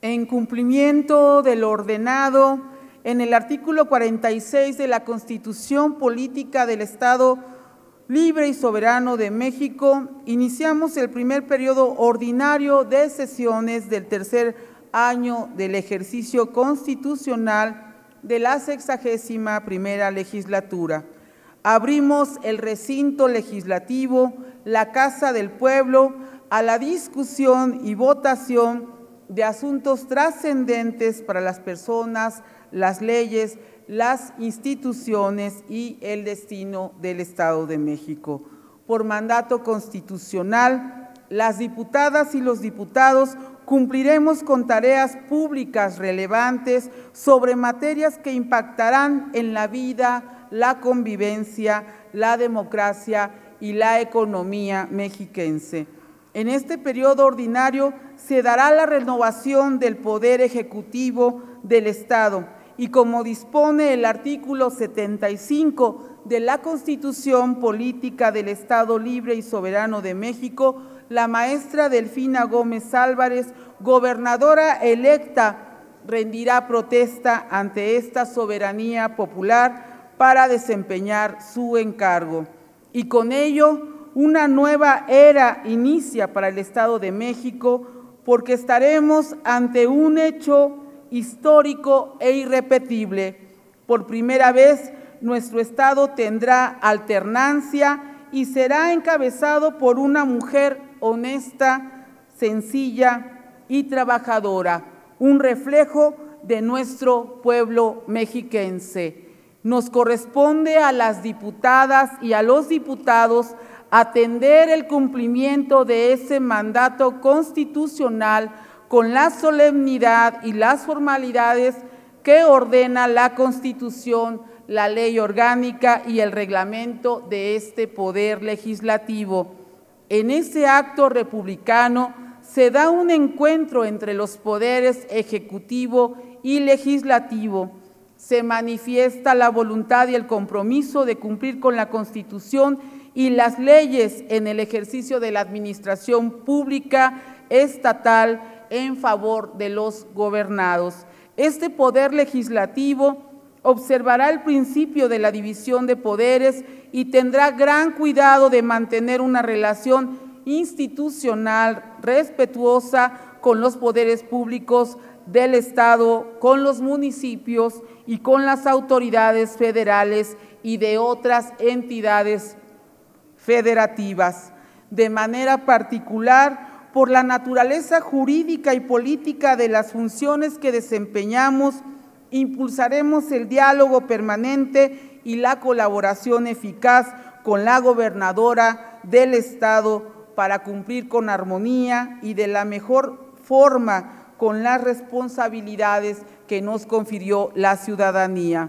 En cumplimiento de lo ordenado en el artículo 46 de la Constitución Política del Estado Libre y Soberano de México, iniciamos el primer periodo ordinario de sesiones del tercer año del ejercicio constitucional de la 61ª legislatura. Abrimos el recinto legislativo, la Casa del Pueblo, a la discusión y votación de asuntos trascendentes para las personas, las leyes, las instituciones y el destino del Estado de México. Por mandato constitucional, las diputadas y los diputados cumpliremos con tareas públicas relevantes sobre materias que impactarán en la vida, la convivencia, la democracia y la economía mexiquense. En este periodo ordinario se dará la renovación del Poder Ejecutivo del Estado y, como dispone el artículo 75 de la Constitución Política del Estado Libre y Soberano de México, la maestra Delfina Gómez Álvarez, gobernadora electa, rendirá protesta ante esta soberanía popular para desempeñar su encargo. Y con ello, una nueva era inicia para el Estado de México, porque estaremos ante un hecho histórico e irrepetible. Por primera vez, nuestro Estado tendrá alternancia y será encabezado por una mujer honesta, sencilla y trabajadora, un reflejo de nuestro pueblo mexiquense. Nos corresponde a las diputadas y a los diputados atender el cumplimiento de ese mandato constitucional con la solemnidad y las formalidades que ordena la Constitución, la ley orgánica y el reglamento de este Poder Legislativo. En ese acto republicano se da un encuentro entre los poderes ejecutivo y legislativo. Se manifiesta la voluntad y el compromiso de cumplir con la Constitución y las leyes en el ejercicio de la administración pública estatal en favor de los gobernados. Este Poder Legislativo observará el principio de la división de poderes y tendrá gran cuidado de mantener una relación institucional respetuosa con los poderes públicos del Estado, con los municipios y con las autoridades federales y de otras entidades federativas. De manera particular, por la naturaleza jurídica y política de las funciones que desempeñamos, impulsaremos el diálogo permanente y la colaboración eficaz con la gobernadora del Estado para cumplir con armonía y de la mejor forma con las responsabilidades que nos confirió la ciudadanía.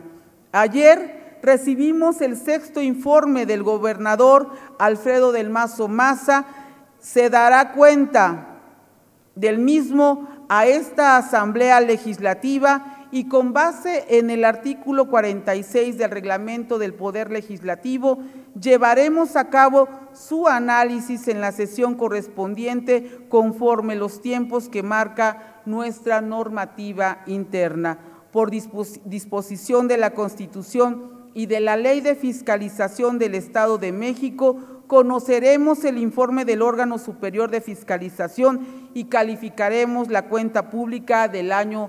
Ayer recibimos el 6º informe del gobernador Alfredo del Mazo Maza. Se dará cuenta del mismo a esta Asamblea Legislativa y con base en el artículo 46 del Reglamento del Poder Legislativo, llevaremos a cabo su análisis en la sesión correspondiente conforme los tiempos que marca nuestra normativa interna. Por disposición de la Constitución y de la Ley de Fiscalización del Estado de México, conoceremos el informe del órgano superior de fiscalización y calificaremos la cuenta pública del año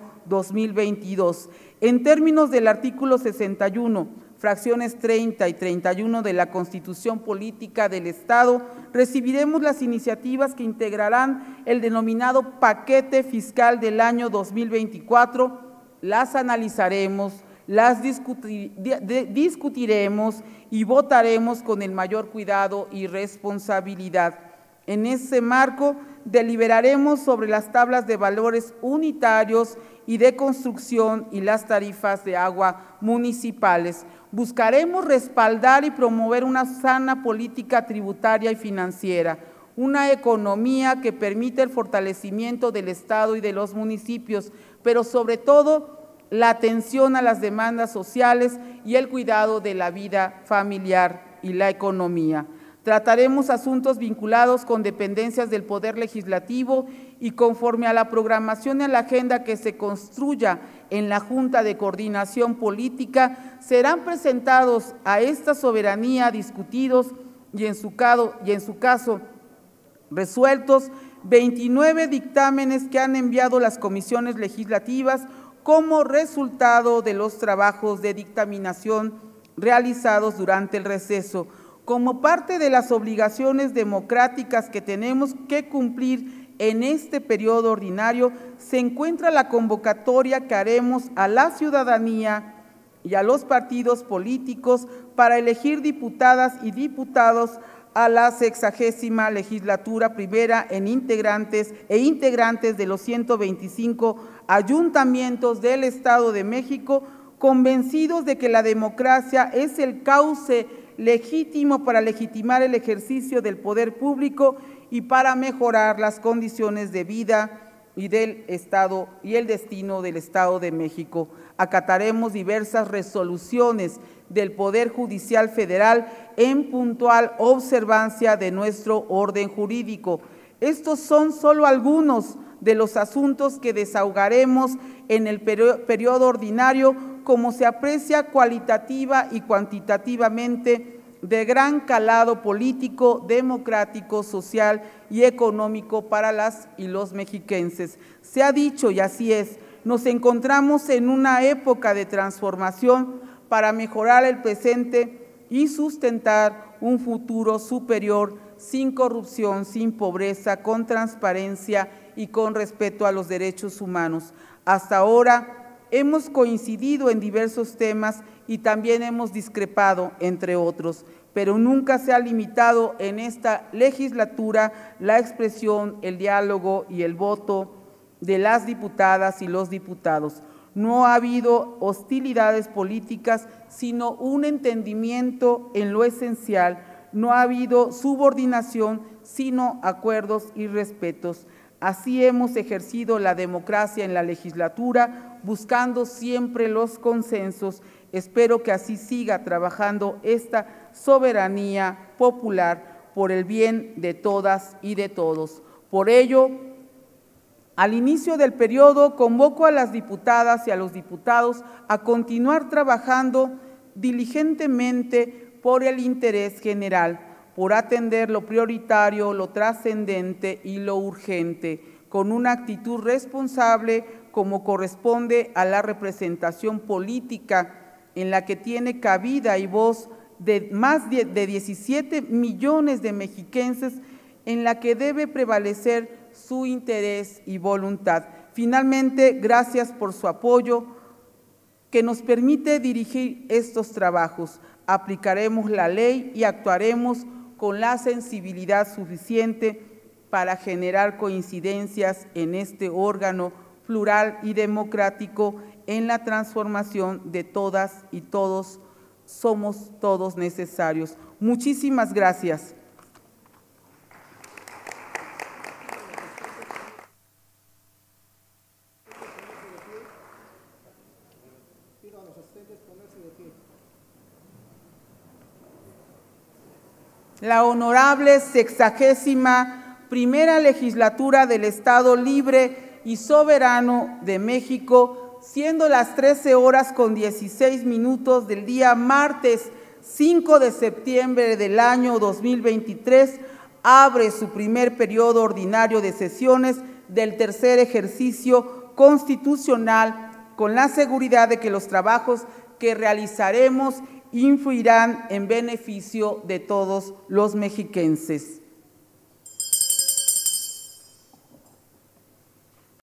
2022. En términos del artículo 61, fracciones 30 y 31 de la Constitución Política del Estado, recibiremos las iniciativas que integrarán el denominado paquete fiscal del año 2024, las analizaremos, las discutiremos y votaremos con el mayor cuidado y responsabilidad. En ese marco, deliberaremos sobre las tablas de valores unitarios y de construcción y las tarifas de agua municipales. Buscaremos respaldar y promover una sana política tributaria y financiera, una economía que permita el fortalecimiento del Estado y de los municipios, pero sobre todo la atención a las demandas sociales y el cuidado de la vida familiar y la economía. Trataremos asuntos vinculados con dependencias del Poder Legislativo y conforme a la programación y a la agenda que se construya en la Junta de Coordinación Política, serán presentados a esta soberanía discutidos y en su caso resueltos 29 dictámenes que han enviado las comisiones legislativas como resultado de los trabajos de dictaminación realizados durante el receso. Como parte de las obligaciones democráticas que tenemos que cumplir en este periodo ordinario, se encuentra la convocatoria que haremos a la ciudadanía y a los partidos políticos para elegir diputadas y diputados a la 60ª legislatura primera e integrantes de los 125 ayuntamientos del Estado de México, convencidos de que la democracia es el cauce legítimo para legitimar el ejercicio del poder público y para mejorar las condiciones de vida y del Estado y el destino del Estado de México. Acataremos diversas resoluciones del Poder Judicial Federal en puntual observancia de nuestro orden jurídico. Estos son solo algunos de los asuntos que desahogaremos en el periodo ordinario, como se aprecia cualitativa y cuantitativamente de gran calado político, democrático, social y económico para las y los mexiquenses. Se ha dicho, y así es, nos encontramos en una época de transformación para mejorar el presente y sustentar un futuro superior sin corrupción, sin pobreza, con transparencia y con respeto a los derechos humanos. Hasta ahora hemos coincidido en diversos temas y también hemos discrepado, entre otros, pero nunca se ha limitado en esta legislatura la expresión, el diálogo y el voto de las diputadas y los diputados. No ha habido hostilidades políticas, sino un entendimiento en lo esencial. No ha habido subordinación, sino acuerdos y respetos. Así hemos ejercido la democracia en la legislatura, buscando siempre los consensos. Espero que así siga trabajando esta soberanía popular por el bien de todas y de todos. Por ello, al inicio del periodo, convoco a las diputadas y a los diputados a continuar trabajando diligentemente por el interés general, por atender lo prioritario, lo trascendente y lo urgente, con una actitud responsable como corresponde a la representación política en la que tiene cabida y voz de más de 17 millones de mexiquenses, en la que debe prevalecer su interés y voluntad. Finalmente, gracias por su apoyo que nos permite dirigir estos trabajos. Aplicaremos la ley y actuaremos con la sensibilidad suficiente para generar coincidencias en este órgano plural y democrático en la transformación de todas y todos. Somos todos necesarios. Muchísimas gracias. La honorable 61ª legislatura del Estado Libre y Soberano de México, siendo las 13:16 del día martes 5 de septiembre del año 2023, abre su primer periodo ordinario de sesiones del tercer ejercicio constitucional, con la seguridad de que los trabajos que realizaremos influirán en beneficio de todos los mexiquenses.